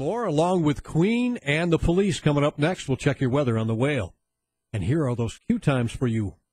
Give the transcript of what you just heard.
more, along with Queen and the Police coming up next. We'll check your weather on the Whale. And here are those cue times for you